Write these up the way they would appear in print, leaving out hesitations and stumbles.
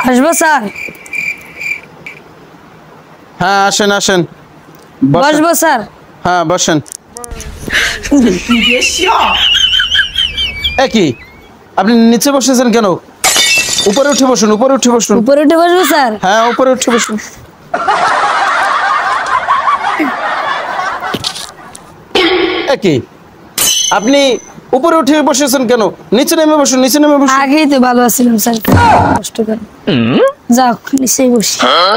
আসবো স্যার? হ্যাঁ আসেন আসেন, বসবো স্যার? হ্যাঁ বসেন। কি আপনি নিচে বসেছেন কেন? উপরে উঠে বসুন, উপরে উঠে বসুন। উপরে উঠে বসবো স্যার? হ্যাঁ উপরে উঠে বসুন। কি আপনি উপরে উঠে বসেছেন কেন? নিচে নেমে বসুন, নিচে নেমে বসুন। আগেই তো ভালো আছিলাম স্যার, কষ্ট করে। যাও নিচেই বসি।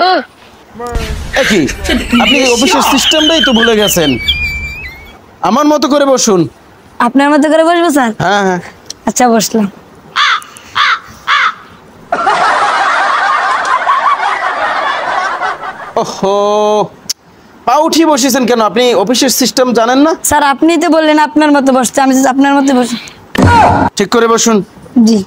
কি আপনি অফিসের সিস্টেমটাই তো ভুলে গেছেন। আমার মতো করে বসুন। আপনার মতো করে বসবো স্যার? হ্যাঁ হ্যাঁ আচ্ছা বসলাম। ওহো, পা উঠিয়ে বসেছেন কেন? আপনি অফিসের সিস্টেম জানেন না? স্যার আপনিই তো বললেন আপনার মতো বসতে, আমি আপনার মতো বসি। ঠিক করে বসুন। জি।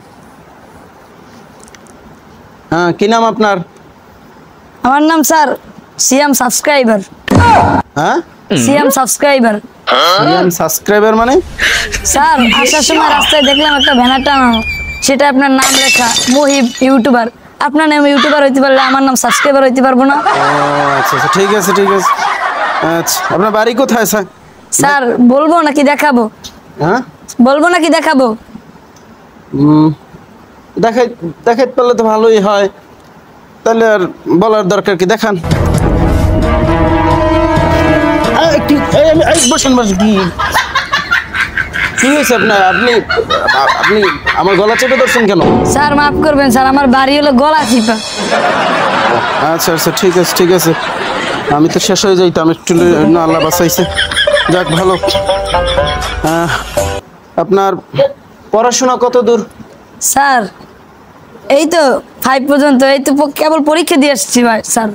হ্যাঁ কি নাম আপনার? আমার নাম স্যার সিয়াম সাবস্ক্রাইবার। হ্যাঁ সিয়াম সাবস্ক্রাইবার। সিএম সাবস্ক্রাইবার মানে? স্যার আসার সময় রাস্তায় দেখলাম একটা ব্যানার টানানো, সেটা আপনার নাম লেখা মুহিব ইউটিউবার। আপনার নাম ইউটিউবার হইতে পারলে আমার নাম সাবস্ক্রাইবার হইতে পারবো না? ও আচ্ছা আচ্ছা, ঠিক আছে ঠিক আছে। আচ্ছা আপনার বাড়ি কোথায় স্যার? স্যার বলবো নাকি দেখাবো? হ্যাঁ বলবো নাকি দেখাবো? দেখাই, দেখাইতে পারলে তো ভালোই হয়। তাহলে আর বলার দরকার কি, দেখান। বসেন বসেন। কি হয়েছে আপনার? আপনি আপনি আমার গলা চেপে ধরছেন কেন? স্যার মাফ করবেন স্যার, আমার বাড়ি হলো গলা চিপা। আচ্ছা আচ্ছা ঠিক আছে ঠিক আছে, আমি তো শেষ হয়ে যাইতাম একটু, না আল্লাহ বাঁচাইছে, যাক ভালো। আপনার পড়াশোনা কত দূর? স্যার এই তো 5 পর্যন্ত, এই তো কেবল পরীক্ষা দিয়ে আসছি ভাই স্যার।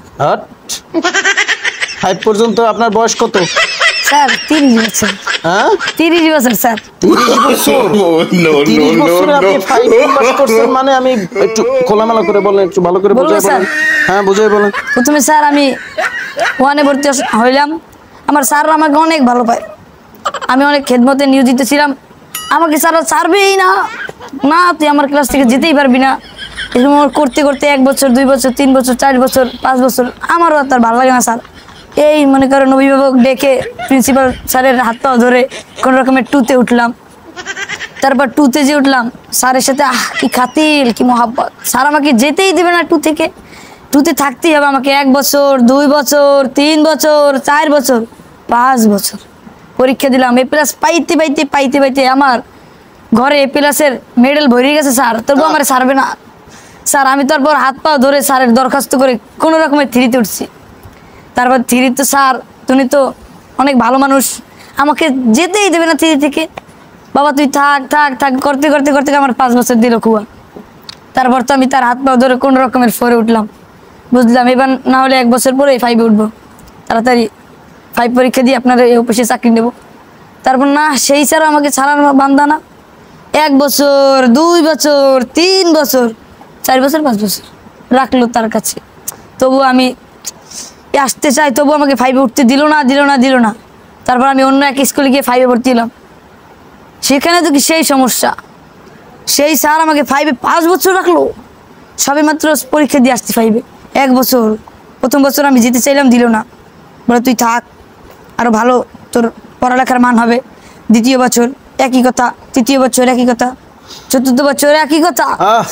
5 পর্যন্ত? আপনার বয়স কত? স্যার 30 বছর। হ্যাঁ 30 বছর স্যার। 30 বছর? 30 বছরে আপনি 5 পাস করছেন মানে? আমি একটু খোলামেলা করে বলেন, একটু ভালো করে বুঝাই বলেন। হ্যাঁ বুঝাই বলেন। প্রথমে স্যার আমি 1-এ ভর্তি হইলাম। আমার স্যাররা আমাকে অনেক ভালো পায়, আমি অনেক খেদমতে নিয়োজিত ছিলাম। আমাকে স্যাররা ছাড়বেই না, না তুই আমার ক্লাস থেকে যেতেই পারবি না। এরকম করতে করতে 1 বছর 2 বছর 3 বছর 4 বছর 5 বছর, আমারও তার ভালো লাগে না স্যার। এই মনে করেন অভিভাবক ডেকে প্রিন্সিপাল স্যারের হাত পা ধরে কোনো রকমের 2-তে উঠলাম। তারপর 2-তে যে উঠলাম, স্যারের সাথে কি খাতির কি মহাব্বত, স্যার আমাকে যেতেই দেবে না 2 থেকে। 2-তে থাকতেই হবে আমাকে। 1 বছর 2 বছর 3 বছর 4 বছর 5 বছর পরীক্ষা দিলাম। A+ পাইতে পাইতে পাইতে পাইতে আমার ঘরে A+-এর মেডেল ভরে গেছে স্যার, তবু আমার ছাড়বে না স্যার। আমি তারপর হাত পা ধরে স্যারের দরখাস্ত করে কোনো রকমের 3-তে উঠছি। তারপর 3-তে স্যার তুমি তো অনেক ভালো মানুষ, আমাকে যেতেই দেবে না 3 থেকে। বাবা তুই থাক থাক থাক করতে করতে করতে আমার 5 বছর দিল খুয়া। তারপর তো আমি তার হাত পা ধরে কোনো রকমের 4-এ উঠলাম। বুঝলাম এবার না হলে 1 বছর পরে 5-এ উঠবো, তাড়াতাড়ি 5 পরীক্ষা দিয়ে আপনার এই অফিসে চাকরি নেব। তারপর না, সেই স্যার আমাকে ছাড়ার বান্দা না। 1 বছর 2 বছর 3 বছর 4 বছর 5 বছর রাখলো তার কাছে, তবু আমি আসতে চাই, তবু আমাকে 5-এ উঠতে দিল না দিল না দিল না। তারপর আমি অন্য এক স্কুলে গিয়ে 5-এ ভর্তি হলাম। সেখানে তো কি সেই সমস্যা, সেই স্যার আমাকে 5-এ 5 বছর রাখলো। সবে মাত্র পরীক্ষা দিয়ে আসছি 5-এ। 1 বছর, প্রথম বছর আমি যেতে চাইলাম, দিল না, বলে তুই থাক, আরো ভালো তোর পড়ালেখার মান হবে। 2য় বছর একই কথা, 3য় বছর একই কথা, 4র্থ বছর একই কথা।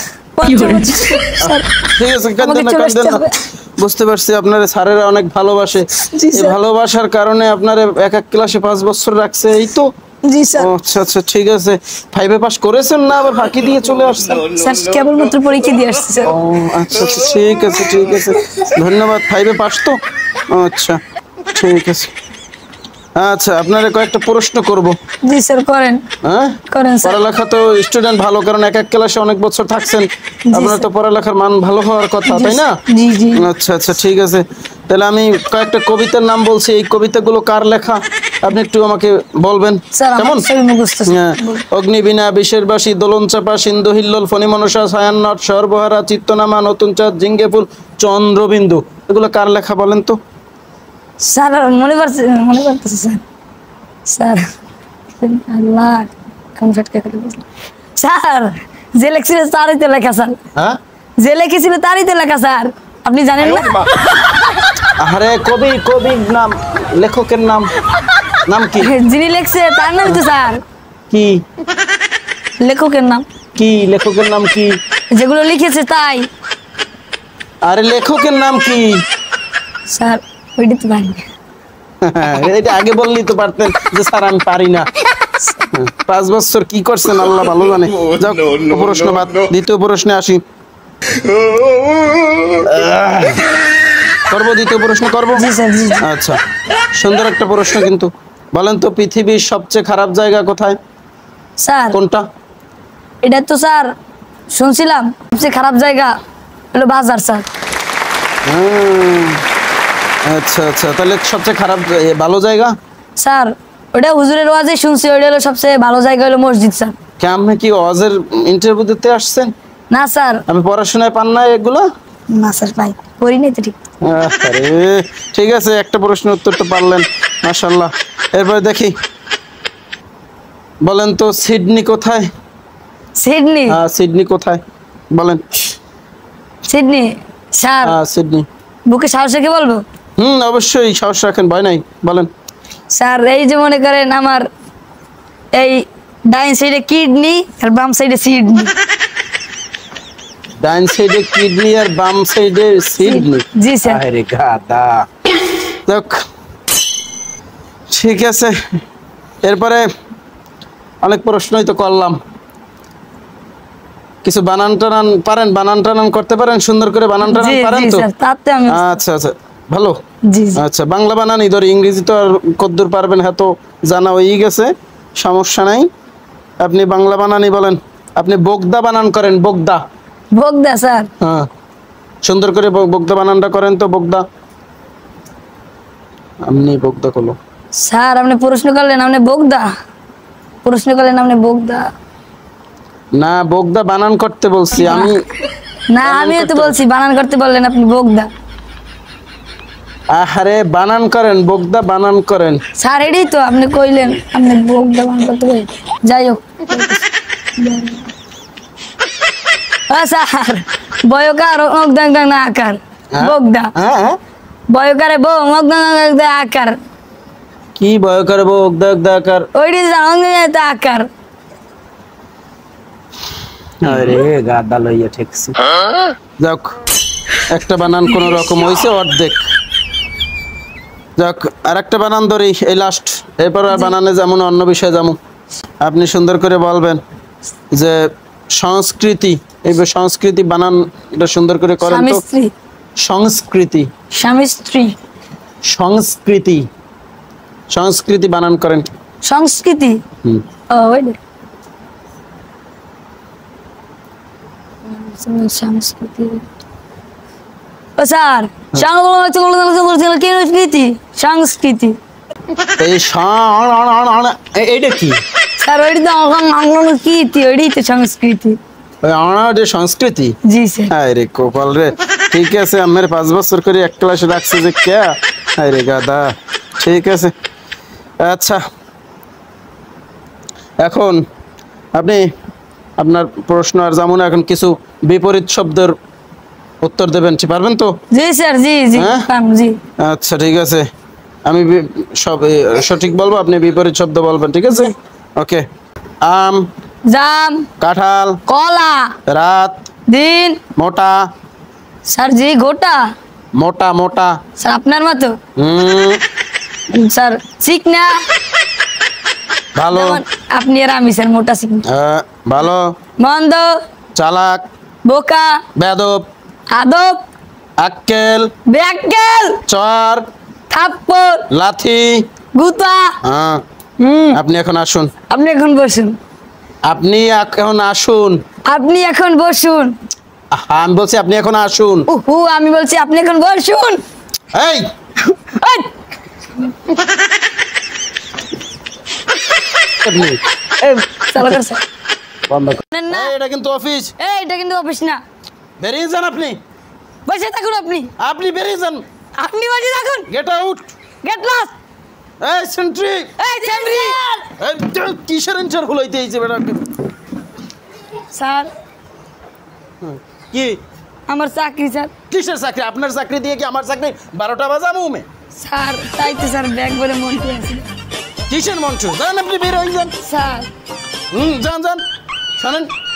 বুঝতে পারছি আপনার স্যারেরা অনেক ভালোবাসে, এই ভালোবাসার কারণে আপনার এক ক্লাসে 5 বছর রাখছে, এই তো। জি স্যার। আচ্ছা আচ্ছা ঠিক আছে। 5-এ পাস করেছেন না আবার ফাঁকি দিয়ে চলে আসছেন? স্যার কেবলমাত্র পরীক্ষা দিয়ে আসছি স্যার। ও আচ্ছা আচ্ছা ঠিক আছে ঠিক আছে, ধন্যবাদ। 5-এ পাস তো? আচ্ছা ঠিক আছে। আচ্ছা আপনারে কয়েকটা প্রশ্ন করব। জি স্যার করেন। হ্যাঁ করেন স্যার। পড়ালেখা তো স্টুডেন্ট ভালো, কারণ এক ক্লাসে অনেক বছর থাকছেন, আপনার তো পড়ালেখার মান ভালো হওয়ার কথা, তাই না? জি জি। আচ্ছা আচ্ছা ঠিক আছে, তাহলে আমি কয়েকটা কবিতার নাম বলছি, এই কবিতাগুলো কার লেখা আপনি একটু আমাকে বলবেন, কেমন? অগ্নিবীণা, বিষের বাসী, দোলন চাপা, সিন্ধু হিল্লোল, ফণি মনসা, ছায়ানট, সর্বহারা, চিত্তনামা, নতুন চাঁদ, জিঙ্গে ফুল, চন্দ্রবিন্দু, এগুলো কার লেখা বলেন তো? স্যার মনে করতেছে স্যার। স্যার আল্লাহ স্যার যে লেখছিল স্যারই তো লেখা স্যার। হ্যাঁ যে লিখেছিল তারই তো লেখা স্যার, আপনি জানেন না? আরে কবির নাম, লেখকের নাম কি? যিনি লিখছে তার নাম তো স্যার। কি লেখকের নাম? কি লেখকের নাম কি? যেগুলো লিখেছে তাই। আরে লেখকের নাম কি স্যার? ওইটা তো জানি। এটা আগে বললি তো পারতেন যে স্যার আমি পারি না। 5 বছর কি করছেন আল্লাহ ভালো জানে। যাও, প্রশ্ন বাদ, দ্বিতীয় প্রশ্নে আসি। করবো দ্বিতীয় প্রশ্ন করবো? জি স্যার, জি। আচ্ছা, সুন্দর একটা প্রশ্ন কিন্তু। বলেন তো পৃথিবীর সবচেয়ে খারাপ জায়গা কোথায়? স্যার কোনটা? এটা তো স্যার শুনছিলাম সবচেয়ে খারাপ জায়গা হলো বাজার স্যার। আচ্ছা আচ্ছা, তাহলে সবচেয়ে খারাপ ভালো জায়গা? স্যার ওটা হুজুরের ওয়াজে শুনছি, ওইটা হলো সবচেয়ে ভালো জায়গা হলো মসজিদ স্যার। আপনি কি ওয়াজের ইন্টারভিউ দিতে আসছেন? না স্যার। আমি পড়াশোনায় পান না এগুলো? না স্যার ভাই, করি নাই তো ঠিক। আরে ঠিক আছে, একটা প্রশ্নের উত্তর তো পারলেন, মাশাআল্লাহ। এরপর দেখি, বলেন তো সিডনি কোথায়? সিডনি? সিডনি কোথায় বলেন? Sydney sir Sydney. বুকে সাহস রেখে বলবো? অবশ্যই সাহস রাখেন, ভয় নাই, বলেন। স্যার এই যে মনে করেন আমার এই ডাইন সাইডে কিডনি আর বাম সাইডে সিডনি। ডাইন সাইডে কিডনি আর বাম সাইডে সিডনি? জি স্যার। আরে গাদা। দেখ ঠিক আছে, এরপরে অনেক প্রশ্নই তো করলাম, কিছু বানান টানান পারেন? বানান টানান করতে পারেন? সুন্দর করে বানান টানান পারেন তো? আচ্ছা আচ্ছা, ভালো। আচ্ছা, বাংলা বানানি ধর, ইংরেজি তো আর কদ্দূর পারবেন, হ্যাঁ তো জানা হয়েই গেছে, সমস্যা নাই। আপনি বাংলা বানানি বলেন। আপনি বোগদা বানান করেন, বোগদা। বোগদা স্যার? হ্যাঁ, সুন্দর করে বোগদা বানানটা করেন তো, বোগদা। আপনি বোগদা করলো স্যার, আপনি প্রশ্ন করলেন আপনি বোগদা, প্রশ্ন করলেন আপনি বোগদা। না, বোগদা বানান করতে বলছি আমি। না, আমিও তো বলছি বানান করতে বললেন আপনি বোগদা। আরে বানান করেন, বোগদা বানান করেন। স্যার এটাই তো আপনি কইলেন আপনি বোগদা বানান করতে বলেন। যাই হোক স্যার, বয়কার মগদাং না আকার বোগদা। বয়কারে বো মগদাং আকার। কি বয়কারে বোগদা আকার? ওইটি জানো আকার। আরে গাদা লইয়া ঠেকছি। যাক, একটা বানান কোন রকম হইছে, অর্ধেক। যাক, আর একটা বানান ধরি, এই লাস্ট। এরপর আর বানানে যেমন অন্য বিষয়ে যেমন আপনি সুন্দর করে বলবেন যে সংস্কৃতি, এই সংস্কৃতি বানান এটা সুন্দর করে করেন তো। সংস্কৃতি, স্বামী স্ত্রী, সংস্কৃতি, সংস্কৃতি বানান করেন। সংস্কৃতি? ও ওই সংস্কৃতি। ও স্যার, সংস্কৃতি, সংস্কৃতি এই এইটা কি স্যার? ওইটি তো কীর্তি, ওইটাই তো সংস্কৃতি। সংস্কৃতি? জি স্যার। আরে কপাল রে, ঠিক আছে, আমার 5 বছর করে এক ক্লাসে রাখছে যে কে। আরে গাদা, ঠিক আছে। আচ্ছা, এখন আপনি আপনার প্রশ্ন আর যেমন এখন কিছু বিপরীত শব্দের উত্তর দেবেন, পারবেন তো? জি স্যার, জি জি জি। আচ্ছা ঠিক আছে, আমি সব সঠিক বলবো, আপনি বিপরীত শব্দ বলবেন, ঠিক আছে? ওকে। আম, জাম, কাঁঠাল, কলা, রাত, দিন, মোটা। স্যার জি গোটা। মোটা মোটা স্যার আপনার মতো। স্যার চিকনা। ভালো। আপনি আর আমি স্যার মোটা চিকনা। ভালো। মন্দ, চালাক, বোকা, বেয়াদব, আদব, আক্কেল, বেআক্কেল, চর, থাপ্পড়, লাথি, গুতা। আপনি এখন আসুন। আপনি এখন বসুন। আপনি এখন আসুন। আপনি এখন বসুন। আমি বলছি আপনি এখন আসুন। আমি বলছি আপনি এখন বসুন। এই এটা কিন্তু অফিস। এটা কিন্তু অফিস না। বেরিয়ে যান আপনি। বসে থাকুন আপনি। আপনি বেরিয়ে যান। আপনি বসে থাকুন। Get out. Get lost. এই সেন্ট্রি। এই সেন্ট্রি। এই কিসের এন্টার হলাইতে এইছে বেটা? স্যার কি আমার চাকরি স্যার। কিসের চাকরি? আপনার চাকরি দিয়ে কি আমার চাকরি 12টা বাজাবো মে? স্যার তাই তো স্যার ব্যাগ ভরে মন্টু আছে। কিসের মন্টু? যান আপনি বের হয়ে যান স্যার। যান যান। শোনেন